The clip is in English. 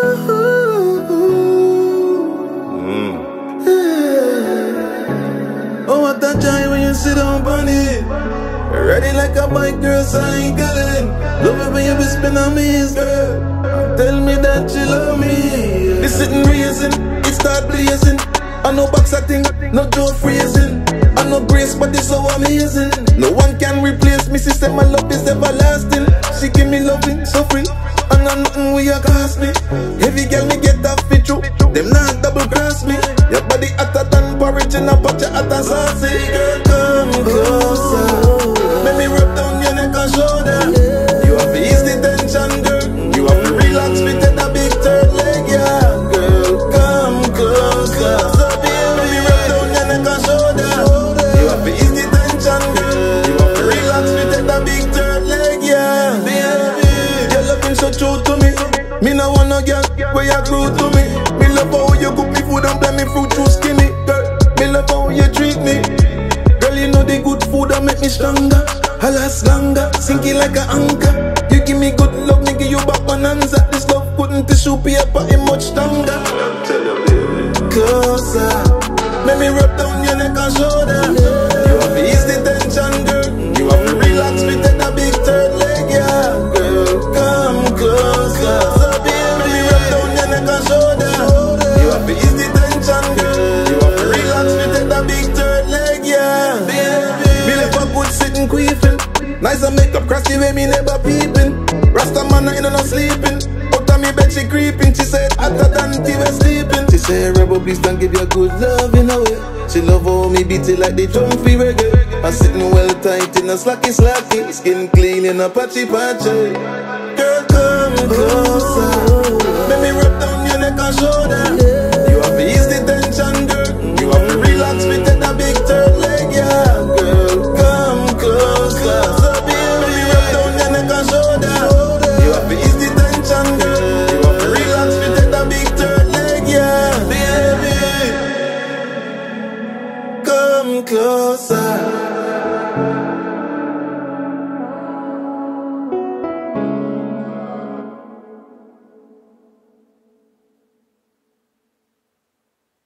Oh, what a joy when you sit down on it. Ready like a bike, girl, cycling. Love it when you be spin on me, girl. Tell me that you love me. This sitting raising, it start blazing. I know boxer thing, no Joe phrasing. I know grace, but it's so amazing. No one can replace me, she said my love is everlasting. She give me loving, suffering, and I nothing will you cost me. Heavy girl, me get that fit through. Them not double cross me. Your body hotter than porridge and I put your hotter saucy. Girl, come closer. Let me rub down your neck and shoulder. You have to ease the tension, girl. You have to relax with that big third leg, yeah. Girl, come closer. So baby, let me rub down your neck and shoulder. You have to ease the tension, girl. You have to relax with that big third leg, yeah. Baby, your loving so true to me. Me no want no girl where you grew to me. Me love how you cook me food and blend me fruit too skinny, girl. Me love how you treat me. Girl, you know the good food that make me stronger. I last longer, sinking like an anchor. You give me good love, me give you back bonanza. This love couldn't tissue paper, it much stronger. Tell you, baby. Closer, let me rub down your neck and shoulder. You have to ease the tension, girl. You have to relax with that big third leg, yeah. Girl, come closer. So baby, let me rub down your neck and shoulder. You have to ease the tension, girl. You have to relax with that big third leg, yeah. Baby, me left a good sitting queefing. Nice and makeup cross the way me never peeping. Rasta man I ain't no sleeping. Out of me bed she creeping. She said hotter than tea we sleeping. She said rebel please don't give you good love in a way. She love how me beat it like the jumpy reggae. I'm sitting well tight in a slacky slacky. Skin clean in a patchy patchy. Girl come closer. Let me rub down your neck and shoulder.